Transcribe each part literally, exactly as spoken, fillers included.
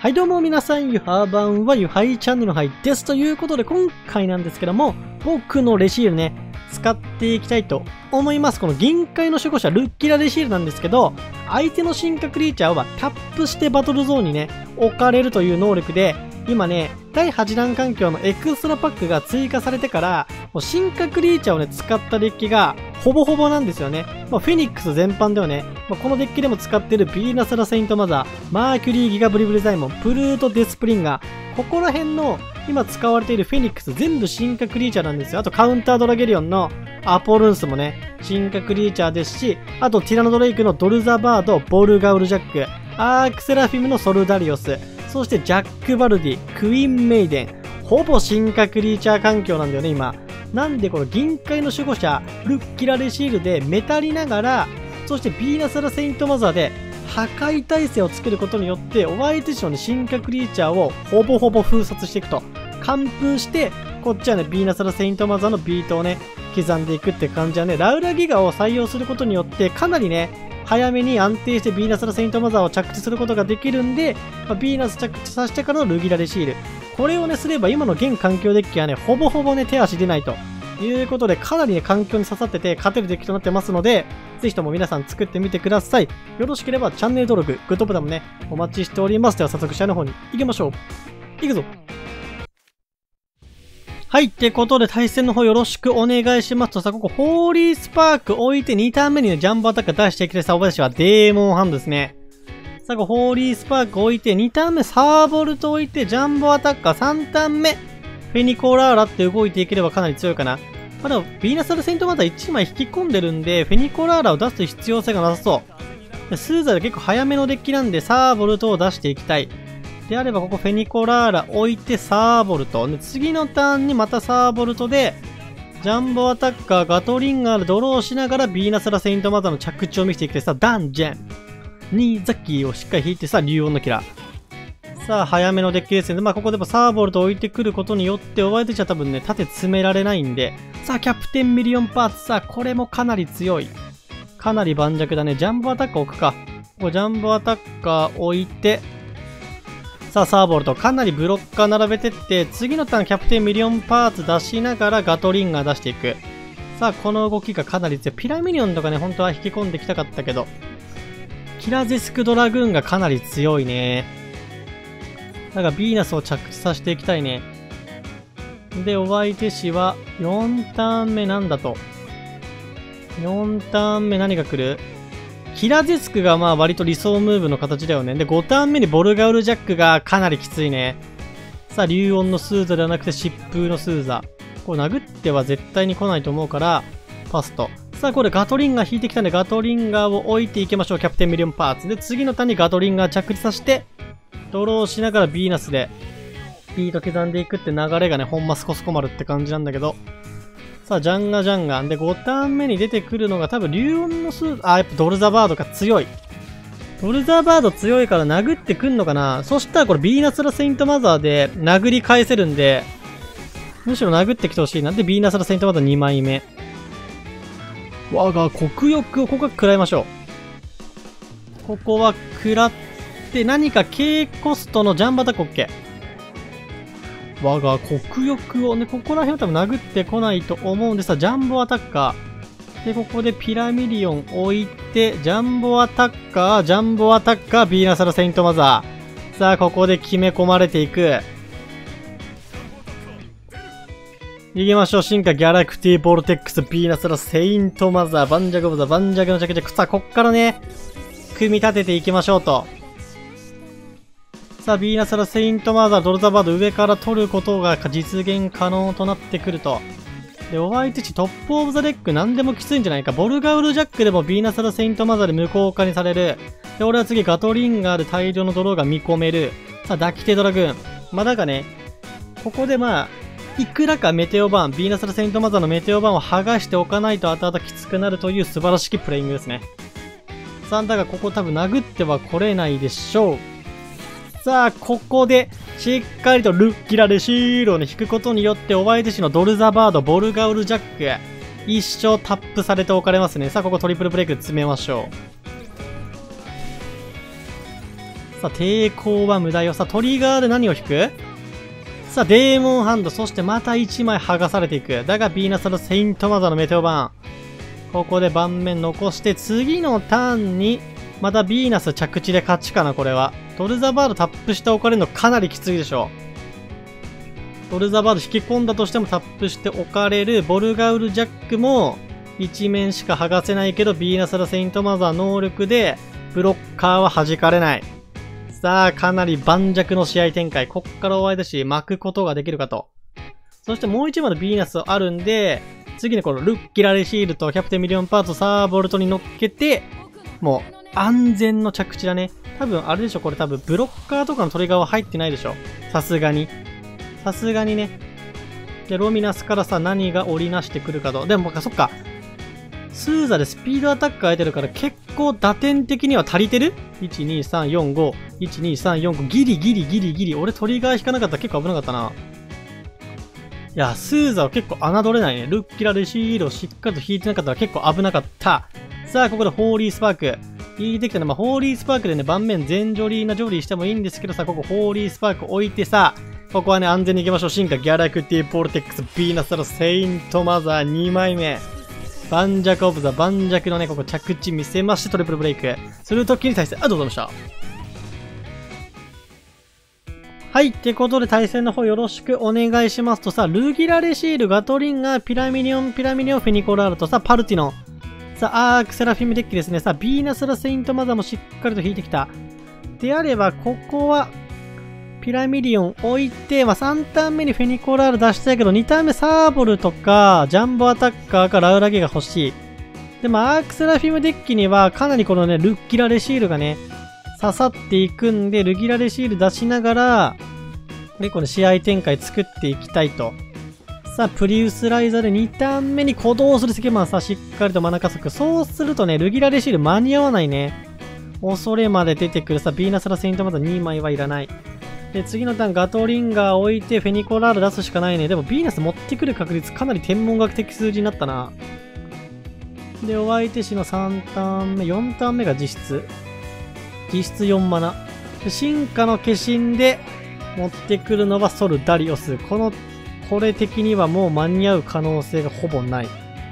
はいどうも皆さん、ゆはばんはゆはいチャンネルのはいです。ということで今回なんですけども、僕のレシールね、使っていきたいと思います。この銀塊の守護者ルッキラレシールなんですけど、相手の進化クリーチャーはタップしてバトルゾーンにね、置かれるという能力で、今ね、だいはちだん環境のエクストラパックが追加されてから、もう進化クリーチャーをね、使ったデッキがほぼほぼなんですよね。まあ、フェニックス全般ではね、まあ、このデッキでも使っているビーナスラセイントマザー、マーキュリーギガブリブリザイモン、プルートデスプリンガー、ここら辺の今使われているフェニックス全部進化クリーチャーなんですよ。あとカウンタードラゲリオンのアポルンスもね、進化クリーチャーですし、あとティラノドレイクのドルザバード、ボルガウルジャック、アークセラフィムのソルダリオス、そしてジャック・バルディ、クイーン・メイデン、ほぼ進化クリーチャー環境なんだよね、今。なんでこの銀塊の守護者、ルッキラレシールでメタりながら、そしてビーナスラセイントマザーで破壊耐性を作ることによって、お相手種のね、進化クリーチャーをほぼほぼ封殺していくと。完封して、こっちはね、ビーナスラセイントマザーのビートをね、刻んでいくって感じはね、ラウラギガを採用することによって、かなりね、早めに安定してビーナスラセイントマザーを着地することができるんで、まあ、ビーナス着地させてからのルギラレシール。これをね、すれば今の現環境デッキはね、ほぼほぼね、手足出ないということで、かなりね、環境に刺さってて勝てるデッキとなってますので、ぜひとも皆さん作ってみてください。よろしければチャンネル登録、グッドボタンもね、お待ちしております。では早速試合の方に行きましょう。行くぞ。はい。ってことで、対戦の方よろしくお願いしますとさ、ここ、ホーリースパーク置いてにターン目にね、ジャンボアタッカー出してきてさ、私はデーモンハンドですね。さあ、ここ、ホーリースパーク置いて、にターン目、サーボルト置いて、ジャンボアタッカーさんターン目、フェニコラーラって動いていければかなり強いかな。まあ、でも、ビーナスラセイントマザーいちまい引き込んでるんで、フェニコラーラを出す必要性がなさそう。スーザーで結構早めのデッキなんで、サーボルトを出していきたい。であればここフェニコラーラ置いてサーボルト。で次のターンにまたサーボルトで、ジャンボアタッカー、ガトリンガーでドローしながらビーナスラセイントマザーの着地を見せていくてさ、ダンジェンにザッキーをしっかり引いてさ、竜音のキラー。さあ、早めのデッキですね。まあ、ここでもサーボルト置いてくることによって、お相手者多分ね、縦詰められないんで、さあ、キャプテンミリオンパーツ。さあ、これもかなり強い。かなり盤石だね。ジャンボアタッカー置くか。ここジャンボアタッカー置いて、さあ、サーボルト、かなりブロッカー並べてって、次のターンキャプテンミリオンパーツ出しながらガトリンガー出していく。さあ、この動きがかなり強い。ピラミニオンとかね、本当は引き込んできたかったけど、キラゼスクドラグーンがかなり強いね。だからビーナスを着地させていきたいね。で、お相手氏はよんターン目なんだと。よんターン目何が来る？キラゼスクがまあ割と理想ムーブの形だよね。で、ごターン目にボルガウルジャックがかなりきついね。さあ、竜音のスーザではなくて疾風のスーザ。これ殴っては絶対に来ないと思うから、パスと。さあ、これガトリンガー引いてきたんで、ガトリンガーを置いていきましょう。キャプテンミリオンパーツ。で、次のターンにガトリンガー着地させて、ドローしながらビーナスで、ビート刻んでいくって流れがね、ほんまスコスコ丸って感じなんだけど。さあ、ジャンガジャンガン。で、ごターン目に出てくるのが多分、竜音のスー、あ、やっぱドルザバードが強い。ドルザバード強いから殴ってくんのかな。そしたらこれビーナスラセイントマザーで殴り返せるんで、むしろ殴ってきてほしいな。で、ビーナスラセイントマザーにまいめ。我が国欲をここは食らいましょう。ここは食らって、何か軽コストのジャンバタコッケ。我が国欲をね、ここら辺は多分殴ってこないと思うんでさ、ジャンボアタッカー。で、ここでピラミリオン置いて、ジャンボアタッカー、ジャンボアタッカー、ビーナスラセイントマザー。さあ、ここで決め込まれていく。行きましょう。進化ギャラクティボルテックス、ビーナスラセイントマザー、盤石オブザ、盤石の着地。さあ、こっからね、組み立てていきましょうと。さあ、ビーナスラセイントマザー、ドルザバード上から取ることが実現可能となってくると。で、お相手値トップオブザデック何でもきついんじゃないか。ボルガウルジャックでもビーナスラセイントマザーで無効化にされる。で、俺は次ガトリンガーで大量のドローが見込める。さあ、ダキテドラグーン。まあ、だがね、ここでまあ、いくらかメテオバーン、ビーナスラセイントマザーのメテオバーンを剥がしておかないと後々きつくなるという素晴らしきプレイングですね。さあ、だがここ多分殴っては来れないでしょう。さあ、ここで、しっかりとルッキラレシールをね、引くことによって、お相手氏のドルザバード、ボルガウルジャック、一生タップされておかれますね。さあ、ここトリプルブレイクで詰めましょう。 さあ、抵抗は無駄よ。さあ、トリガーで何を引く？さあ、デーモンハンド。そしてまたいちまい剥がされていく。だが、ヴィーナスのセイントマザーのメテオバーン。ここで盤面残して、次のターンに、またヴィーナス着地で勝ちかな、これは。トルザバードタップしておかれるのかなりきついでしょう。トルザバード引き込んだとしてもタップしておかれる。ボルガウルジャックも、いち面しか剥がせないけど、ヴィーナスのセイントマザー能力で、ブロッカーは弾かれない。さあ、かなり盤石の試合展開。こっから終わりだし、巻くことができるかと。そしてもう一枚のヴィーナスあるんで、次にこのルッキラレシールとキャプテンミリオンパーツサーボルトに乗っけて、もう安全の着地だね。多分あれでしょ、これ多分ブロッカーとかのトリガーは入ってないでしょ。さすがに。さすがにね。で、ロミナスからさ、何が織りなしてくるかと。でも、そっか。スーザでスピードアタック空いてるから結構打点的には足りてる ?いち、に、さん、よん、ご。いち、に、さん、よん、ご。ギリギリギリギリ。俺トリガー引かなかったら結構危なかったな。いや、スーザは結構侮れないね。ルッキラレシールをしっかりと引いてなかったら結構危なかった。さあ、ここでホーリースパーク。引いてきたね。まあ、ホーリースパークでね、盤面全ジョリーなジョリーしてもいいんですけどさ、ここホーリースパーク置いてさ、ここはね、安全に行きましょう。進化ギャラクティポルテックス、ヴィーナスのセイントマザーにまいめ。盤石オブザ、盤石のね、ここ着地見せまして、トリプルブレイク。するときに対戦、ありがとうございました。はい。ってことで対戦の方よろしくお願いしますとさ、ルギラレシール、ガトリンガー、ピラミニオン、ピラミニオン、フェニコラールとさ、パルティノン。さあ、アークセラフィムデッキですね。さあ、ヴィーナスラセイントマザーもしっかりと引いてきた。であれば、ここは、ピラミリオン置いて、まあ、さんターン目にフェニコラール出したいけど、にターン目サーボルとか、ジャンボアタッカーかラウラゲが欲しい。でも、アークセラフィムデッキには、かなりこのね、ルッギラレシールがね、刺さっていくんで、ルギラレシール出しながら、で、この試合展開作っていきたいと。さあ、プリウスライザーでにターン目に鼓動するセケマンさ、しっかりとマナ加速。そうするとね、ルギラレシール間に合わないね。恐れまで出てくるさ、ヴィーナスラセイントマザーにまいはいらない。で、次のターンガトリンガー置いてフェニコラール出すしかないね。でもヴィーナス持ってくる確率かなり天文学的数字になったな。で、お相手氏のさんターン目、よんターン目が実質。実質よんマナ。で、進化の化身で持ってくるのはソルダリオス。この、これ的にはもう間に合う可能性がほぼない。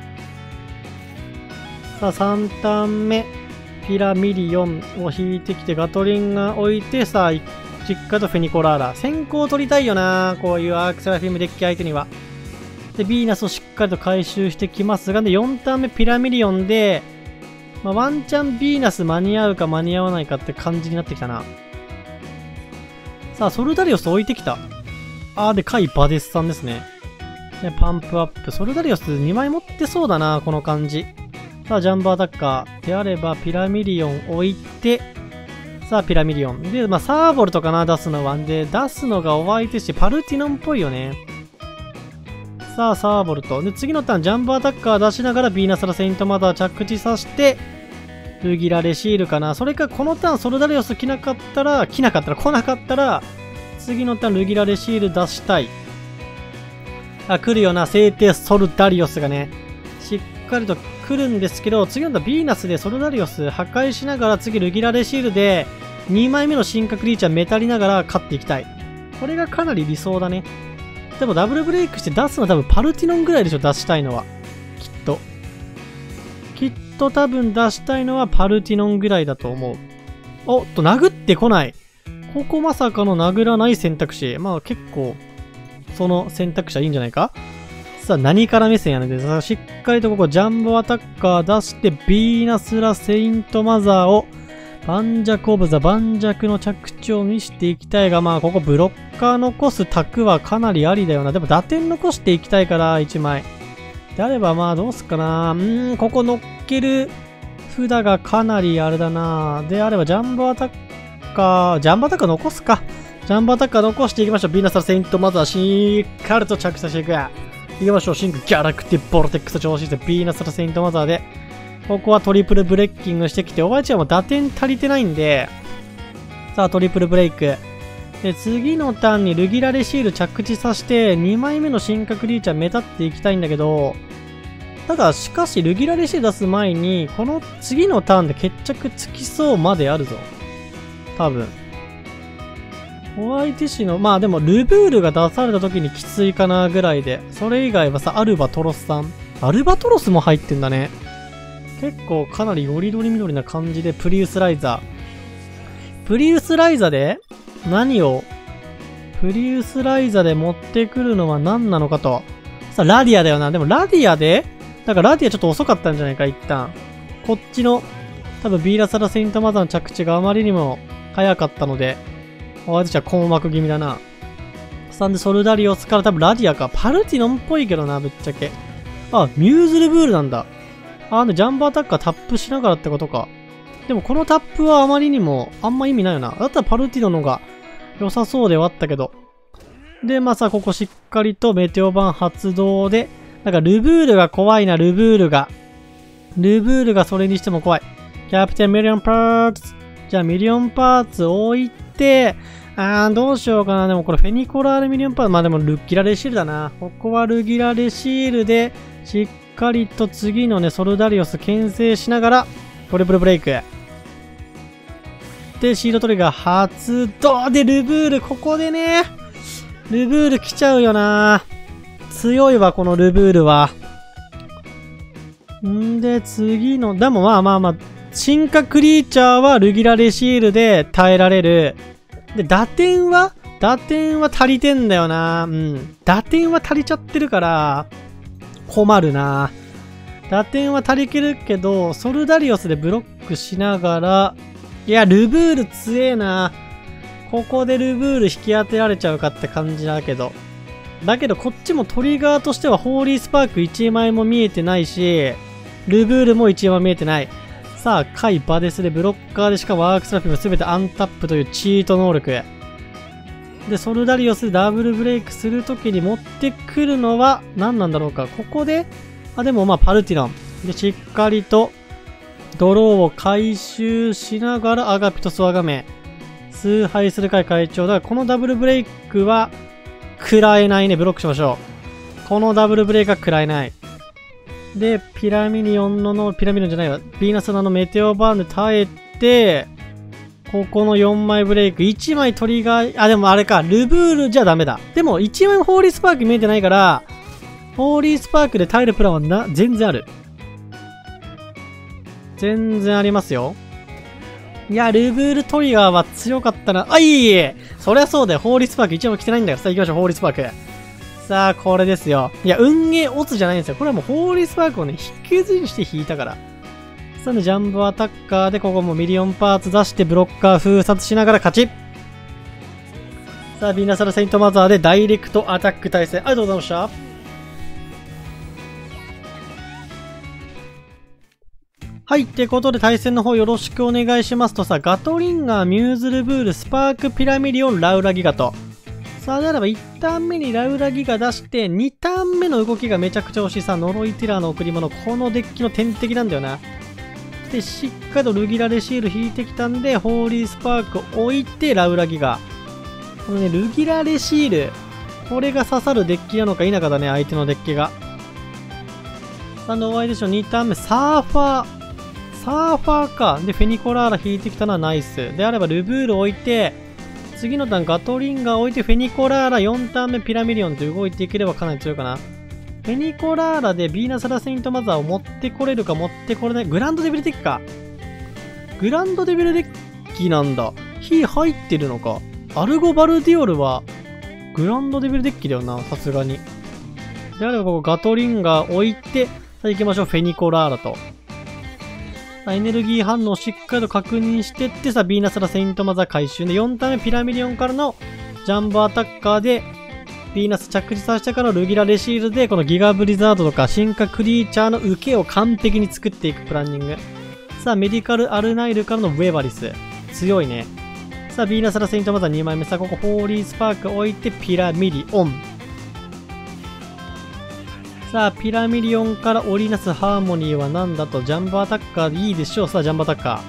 さあ、さんターン目、ピラミリオンを引いてきてガトリンガー置いて、さあ、しっかりとフェニコラーラ。先行取りたいよな。こういうアークセラフィムデッキ相手には。で、ヴィーナスをしっかりと回収してきますが、で、よんターン目ピラミリオンで、まあ、ワンチャンヴィーナス間に合うか間に合わないかって感じになってきたな。さあ、ソルダリオス置いてきた。あー、でかいバデスさんですね。で、パンプアップ。ソルダリオスにまい持ってそうだな、この感じ。さあ、ジャンボアタッカー。であれば、ピラミリオン置いて、さあ、ピラミリオン。で、まあ、サーボルとかな、出すのは。で、出すのがお相手し、パルティノンっぽいよね。さあ、サーボルと。で、次のターン、ジャンボアタッカー出しながら、ヴィーナスラセイントマザー着地させて、ルギラレシールかな。それか、このターン、ソルダリオス来なかったら、来なかったら、来なかったら、次のターン、ルギラレシール出したい。あ、来るよな、聖帝ソルダリオスがね、しっかりと来るんですけど、次のターン、ヴィーナスでソルダリオス破壊しながら、次、ルギラレシールで、にまいめの進化クリーチャーメタりながら勝っていきたい。これがかなり理想だね。でもダブルブレイクして出すのは多分パルティノンぐらいでしょ、出したいのは。きっと。きっと多分出したいのはパルティノンぐらいだと思う。おっと、殴ってこない。ここまさかの殴らない選択肢。まあ結構、その選択肢はいいんじゃないか。さあ、何から目線やねんで、さあ、しっかりとここジャンボアタッカー出して、ヴィーナスラセイントマザーを、盤石オブザ、盤石の着地を見せていきたいが、まあ、ここブロッカー残す卓はかなりありだよな。でも打点残していきたいから、いちまい。であれば、まあ、どうすっかな。うーん、ここ乗っける札がかなりあれだな。であれば、ジャンボアタッカー、ジャンボアタッカー残すか。ジャンボアタッカー残していきましょう。ヴィーナスラセイントマザー、しっかりと着地させていく。いきましょう。シンクギャラクティボルテックス調子で、ヴィーナスラセイントマザーで。ここはトリプルブレッキングしてきて、おばあちゃんも打点足りてないんで、さあトリプルブレイク。で、次のターンにルギラレシール着地させて、にまいめの進化クリーチャー目立っていきたいんだけど、ただしかしルギラレシール出す前に、この次のターンで決着つきそうまであるぞ。多分。 ホワイト氏の、まあでもルブールが出された時にきついかなぐらいで、それ以外はさ、アルバトロスさん。アルバトロスも入ってんだね。結構かなりよりどりみどりな感じで、プリウスライザー。プリウスライザで何をプリウスライザで持ってくるのは何なのかと。さあ、ラディアだよな。でもラディアでだからラディアちょっと遅かったんじゃないか、一旦。こっちの、多分ビーラサラセイントマザーの着地があまりにも早かったので、私は困惑気味だな。さんでソルダリオスから多分ラディアか。パルティノンっぽいけどな、ぶっちゃけ。あ、ミューズルブールなんだ。あ、で、ジャンボアタッカータップしながらってことか。でもこのタップはあまりにもあんま意味ないよな。だったらパルティノの方が良さそうではあったけど。で、まあさ、ここしっかりとメテオ版発動で、なんかルブールが怖いな、ルブールが。ルブールがそれにしても怖い。キャプテンミリオンパーツ。じゃあミリオンパーツ置いて、あー、どうしようかな。でもこれフェニコラールミリオンパーツ。まあでもルギラレシールだな。ここはルギラレシールで、しっかりと次のね、ソルダリオス牽制しながら、トリプルブレイク。で、シードトリガー発動で、ルブール、ここでね、ルブール来ちゃうよな。強いわ、このルブールは。んで、次の、でもまあまあまあ、進化クリーチャーはルギラレシールで耐えられる。で、打点は打点は足りてんだよな。うん。打点は足りちゃってるから、困るな。打点は足りてるけど、ソルダリオスでブロックしながら、いや、ルブール強えな。ここでルブール引き当てられちゃうかって感じだけど。だけど、こっちもトリガーとしてはホーリースパークいちまいも見えてないし、ルブールもいちまいも見えてない。さあ、カイ・バデスでブロッカーでしかもワークスラッピングすべてアンタップというチート能力。で、ソルダリオスでダブルブレイクするときに持ってくるのは何なんだろうか。ここで、あ、でもまあパルティノン。で、しっかりとドローを回収しながらアガピトスワガメ。崇拝する会会長。だからこのダブルブレイクは食らえないね。ブロックしましょう。このダブルブレイクは食らえない。で、ピラミニオンのの、ピラミニオンじゃないわ。ヴィーナスのメテオバーンで耐えて、ここのよんまいブレイク。いちまいトリガー、あ、でもあれか。ルブールじゃダメだ。でもいちまいホーリースパーク見えてないから、ホーリースパークで耐えるプランはな、全然ある。全然ありますよ。いや、ルブールトリガーは強かったな。あ、いえいえ。そりゃそうだよ。ホーリースパークいちまいも来てないんだよ。さあ行きましょう、ホーリースパーク。さあ、これですよ。いや、運ゲーオツじゃないんですよ。これはもうホーリースパークをね、引きずりして引いたから。さあね、ジャンボアタッカーで、ここもミリオンパーツ出してブロッカー封殺しながら勝ち。さあ、ヴィーナスラセイントマザーでダイレクトアタック対戦。ありがとうございました。はい。ってことで対戦の方よろしくお願いしますとさ、ガトリンガー、ミューズルブール、スパーク、ピラミリオン、ラウラギガと。さあ、であればいちターン目にラウラギガ出して、にターン目の動きがめちゃくちゃ惜しいさ、呪いティラーの贈り物。このデッキの天敵なんだよな。で、しっかりとルギラレシール引いてきたんで、ホーリースパーク置いて、ラウラギガ。このね、ルギラレシール。これが刺さるデッキなのか否かだね、相手のデッキが。さあ、のワイでしょ、にターン目、サーファー。サーファーか。で、フェニコラーラ引いてきたのはナイス。であれば、ルブール置いて、次のターンガトリンガー置いて、フェニコラーラよんターン目ピラミリオンと動いていければかなり強いかな。フェニコラーラでビーナスラセイントマザーを持ってこれるか持ってこれない。グランドデビルデッキか。グランドデビルデッキなんだ。火入ってるのか。アルゴバルディオルはグランドデビルデッキだよな、さすがに。であればここガトリンガー置いて、さあ行きましょう、フェニコラーラと。エネルギー反応をしっかりと確認してって、さ、ビーナスラセイントマザー回収でよんターン目ピラミリオンからのジャンボアタッカーで、ビーナス着地させてからルギラレシールで、このギガブリザードとか進化クリーチャーの受けを完璧に作っていくプランニング。さあ、メディカルアルナイルからのウェバリス。強いね。さあ、ビーナスラセイントマザーにまいめ。さあ、ここホーリースパーク置いてピラミリオン。さあ、ピラミリオンから織りなすハーモニーは何だと、ジャンボアタッカーでいいでしょう。さあ、ジャンボアタッカ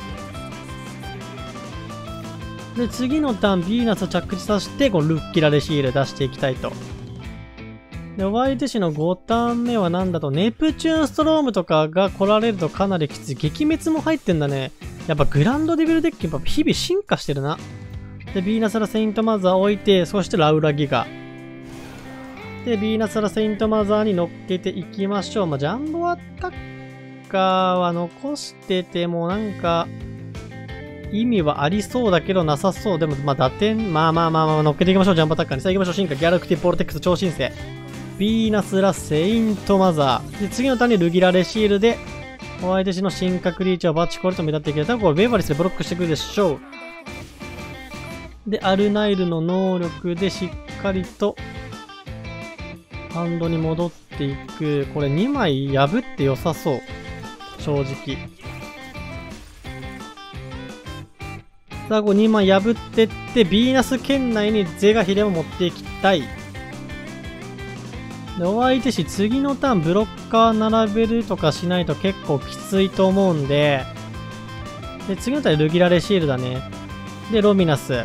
ー。で、次のターン、ビーナス着地させて、このルッキラレシール出していきたいと。で、ホワイト氏のごターン目は何だと、ネプチューンストロームとかが来られるとかなりきつい。撃滅も入ってんだね。やっぱグランドデビルデッキ、やっぱ日々進化してるな。 で、ヴィーナスラセイントマザー置いて、そしてラウラギガ。で、ヴィーナスラセイントマザーに乗っけていきましょう。まあ、ジャンボアタッカーは残しててもなんか、意味はありそうだけどなさそう。でも、まあ、打点、まあまあまあまあ、乗っけていきましょう、ジャンボアタッカーに。さあ行きましょう、進化、ギャラクティポルテックス超新星。ヴィーナスラセイントマザー。で、次のターンにルギラレシールで、ホワイト氏の進化クリーチャーをバッチコレと目立っていける。多分これベーバリスでブロックしてくるでしょう。で、アルナイルの能力でしっかりと、ハンドに戻っていく。これにまい破って良さそう。正直。さあ、こうにまい破ってって、ヴィーナス圏内にゼガヒレを持っていきたい。で、お相手し、次のターンブロッカー並べるとかしないと結構きついと思うんで、で、次のターンルギラレシールだね。で、ロミナス。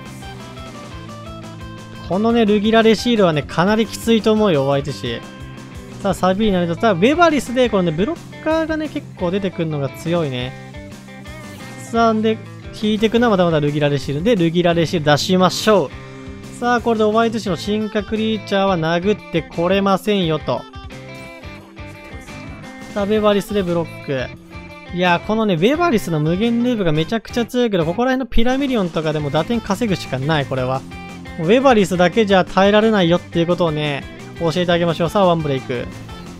このね、ルギラレシールはね、かなりきついと思うよ、お相手し。さあ、サビになると、さあ、ウェバリスで、このね、ブロッカーがね、結構出てくるのが強いね。さあ、で、引いていくのはまだまだルギラレシールで、ルギラレシール出しましょう。さあ、これでお相手しの進化クリーチャーは殴ってこれませんよと。さあ、ウェバリスでブロック。いやー、このね、ウェバリスの無限ループがめちゃくちゃ強いけど、ここら辺のピラミリオンとかでも打点稼ぐしかない、これは。ウェバリスだけじゃ耐えられないよっていうことをね、教えてあげましょう。さあ、ワンブレイク。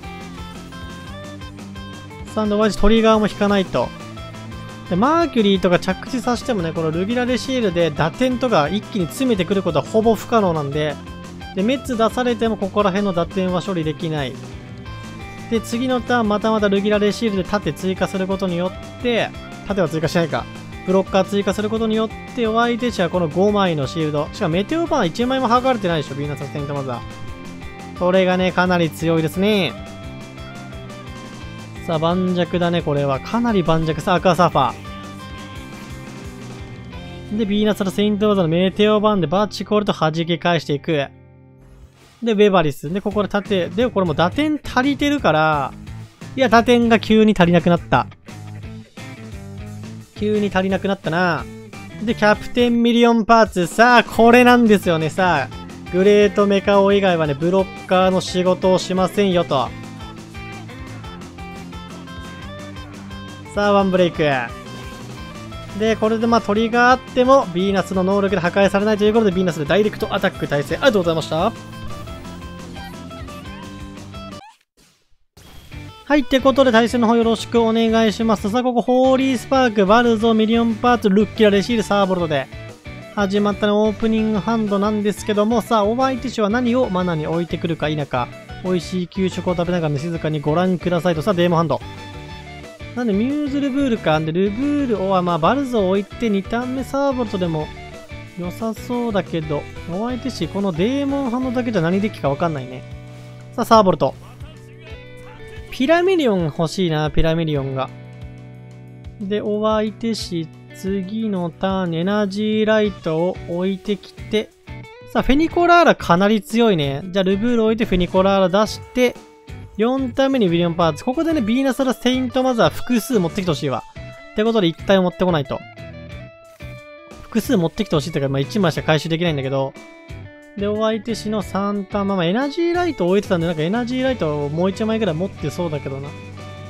さあ、お相手トリガーも引かないと。で、マーキュリーとか着地させてもね、このルギラレシールで打点とか一気に詰めてくることはほぼ不可能なんで、で、メッツ出されてもここら辺の打点は処理できない。で、次のターンまたまたルギラレシールで盾追加することによって、盾は追加しないか。ブロッカー追加することによって、お相手者はこのごまいのシールド。しかもメテオバーンいちまいも剥がれてないでしょ、ヴィーナスセイントマザー。それがね、かなり強いですね。さあ、盤石だね、これは。かなり盤石。さあ、アクアサーファー。で、ヴィーナスのセイントマザーのメテオバーンでバッチコールと弾き返していく。で、ウェバリス。で、ここで盾。で、これもう打点足りてるから、いや、打点が急に足りなくなった。急に足りなくなったな。で、キャプテンミリオンパーツ。さあ、これなんですよね。さあ、グレートメカオ以外はね、ブロッカーの仕事をしませんよと。さあ、ワンブレイク。で、これでまあトリガーあっても、ヴィーナスの能力で破壊されないということで、ヴィーナスでダイレクトアタック耐性。ありがとうございました。はい、ってことで対戦の方よろしくお願いします。さあ、ここ、ホーリースパーク、バルゾ、ミリオンパーツ、ルッキラ、レシール、サーボルトで始まったのオープニングハンドなんですけども、さあ、お相手手は何をマナに置いてくるか否か、美味しい給食を食べながら、ね、静かにご覧くださいと。さあ、デーモンハンド。なんで、ミューズルブールか。で、ルブールを、まあ、バルゾを置いてにターン目サーボルトでも良さそうだけど、お相手手、このデーモンハンドだけじゃ何デッキかわかんないね。さあ、サーボルト。ピラミリオン欲しいな、ピラミリオンが。で、お相手し、次のターンにエナジーライトを置いてきて、さあ、フェニコラーラかなり強いね。じゃあ、ルブール置いてフェニコラーラ出して、よんターン目にウィリオンパーツ。ここでね、ヴィーナスラセイントマザー複数持ってきてほしいわ。ってことでいち体を持ってこないと。複数持ってきてほしいってか、まあいちまいしか回収できないんだけど、で、お相手しのさんターン、まあまあエナジーライトを置いてたんで、なんかエナジーライトをもういちまいぐらい持ってそうだけどな。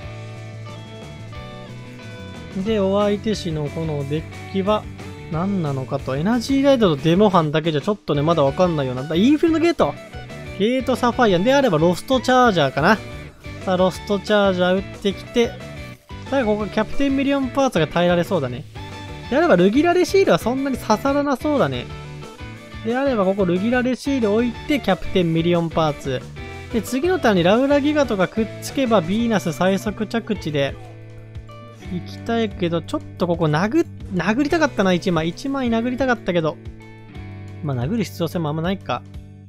で、お相手しのこのデッキは何なのかと。エナジーライトとデモハンだけじゃちょっとね、まだわかんないよな。だインフィルのゲートゲートサファイアであればロストチャージャーかな。さあ、ロストチャージャー打ってきて、ただここキャプテンミリオンパーツが耐えられそうだね。であればルギラレシールはそんなに刺さらなそうだね。であればここルギラレシール置いてキャプテンミリオンパーツ。で、次のターンにラウラギガとかくっつけばヴィーナス最速着地で行きたいけど、ちょっとここ殴、殴りたかったな、いちまい。いちまい殴りたかったけど。まあ殴る必要性もあんまないか。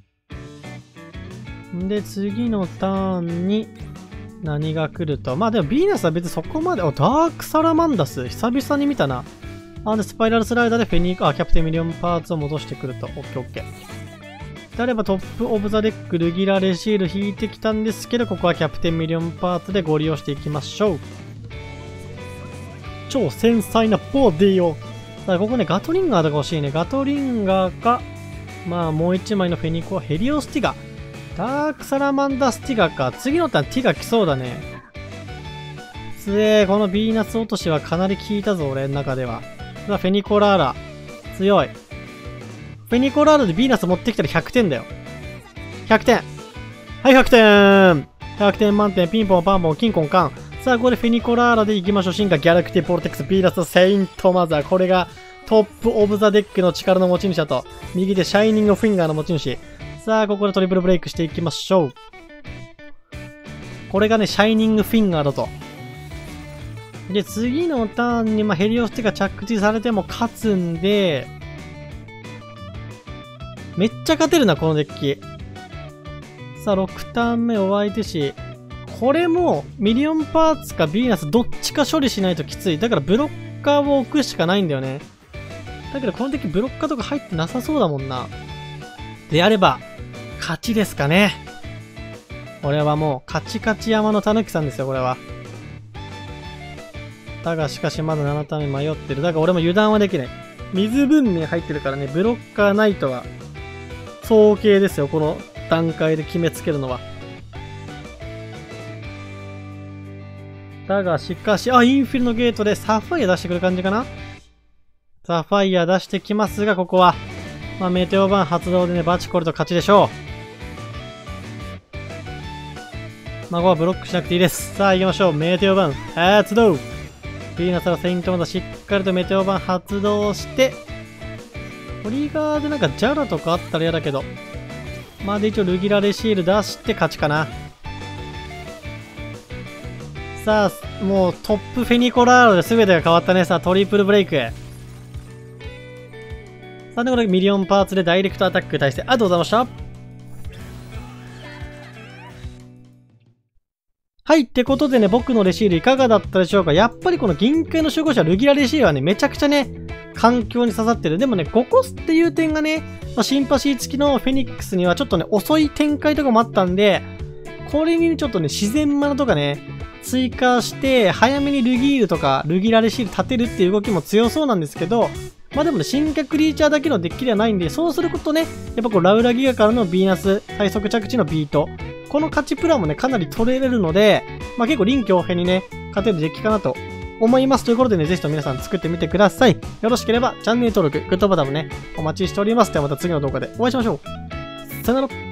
で、次のターンに何が来ると。まあでもヴィーナスは別にそこまで、お、ダークサラマンダス。久々に見たな。あ、で、スパイラルスライダーでフェニー、あ、キャプテンミリオンパーツを戻してくると。オッケーオッケー。であればトップオブザデック、ルギラレシール引いてきたんですけど、ここはキャプテンミリオンパーツでご利用していきましょう。超繊細なボディをさあ、ここね、ガトリンガーとか欲しいね。ガトリンガーか、まあ、もう一枚のフェニコ、ヘリオスティガ。ダークサラマンダスティガか。次のターンティガ来そうだね。つえー、このビーナス落としはかなり効いたぞ、俺の中では。さあ、フェニコラーラ。強い。フェニコラーラでビーナス持ってきたらひゃくてんだよ。ひゃくてん。はい、ひゃくてん !ひゃくてん満点、ピンポンパンポン、キンコンカン。さあ、ここでフェニコラーラで行きましょう。進化、ギャラクティ、ポルテックス、ビーナス、セイントマザー。これがトップオブザデッキの力の持ち主だと。右でシャイニングフィンガーの持ち主。さあ、ここでトリプルブレイクしていきましょう。これがね、シャイニングフィンガーだと。で、次のターンに、まあ、ヘリオスティが着地されても勝つんで、めっちゃ勝てるな、このデッキ。さあ、ろくターン目終わりてし、これも、ミリオンパーツかビーナスどっちか処理しないときつい。だからブロッカーを置くしかないんだよね。だけどこのデッキブロッカーとか入ってなさそうだもんな。であれば、勝ちですかね。これはもう、カチカチ山のたぬきさんですよ、これは。だがしかしまだななターン目迷ってる。だから俺も油断はできない。水文明入ってるからね、ブロッカーないとは、早計ですよ、この段階で決めつけるのは。だがしかし、あ、インフィルのゲートでサファイア出してくる感じかな。サファイア出してきますが、ここは、まあ、メテオバーン発動でね、バチコルと勝ちでしょう。まあ、ここはブロックしなくていいです。さあ、行きましょう。メテオバーン発動。ビーナスはセイントマザーしっかりとメテオバーン発動して、トリガーでなんかジャラとかあったら嫌だけど、まあ、で一応ルギラレシール出して勝ちかな。さあ、もうトップフェニコラーロで全てが変わったね。さあ、トリプルブレイク。さあ、で、これミリオンパーツでダイレクトアタックに対して、ありがとうございました。はい、ってことでね、僕のレシールいかがだったでしょうか。やっぱりこの銀塊の守護者ルギラレシールはね、めちゃくちゃね、環境に刺さってる。でもね、ごコスっていう点がね、まあ、シンパシー付きのフェニックスにはちょっとね、遅い展開とかもあったんで、これにちょっとね、自然マナとかね、追加して、早めにルギールとか、ルギラレシール立てるっていう動きも強そうなんですけど、まあでもね、進化クリーチャーだけのデッキではないんで、そうすることね、やっぱこう、ラウラギガからのビーナス、最速着地のビート、この勝ちプランもね、かなり取れれるので、まあ結構臨機応変にね、勝てるデッキかなと思います。ということでね、ぜひと皆さん作ってみてください。よろしければ、チャンネル登録、グッドボタンもね、お待ちしております。ではまた次の動画でお会いしましょう。さよなら。